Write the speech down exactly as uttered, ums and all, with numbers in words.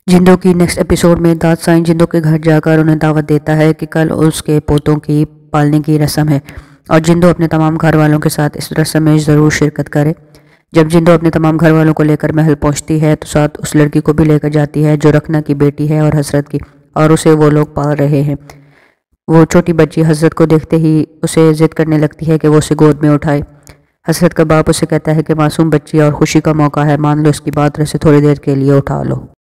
जिंदो की next episode में दाद साईं जिंदो के घर जाकर उन्हें दावत देता है कि कल उसके पोतों की पालने की रस्म है और जिंदो अपने तमाम घर वालों के साथ इस रस्म में ज़रूर शिरकत करे। जब जिंदो अपने तमाम घर वालों को लेकर महल पहुंचती है तो साथ उस लड़की को भी लेकर जाती है जो रखना की बेटी है और हसरत की, और उसे वो लोग पाल रहे हैं। वो छोटी बच्ची हसरत को देखते ही उसे जिद करने लगती है कि वो उसे गोद में उठाए। हसरत का बाप उसे कहता है कि मासूम बच्ची और खुशी का मौका है, मान लो इसकी बात, रहे थोड़ी देर के लिए उठा लो।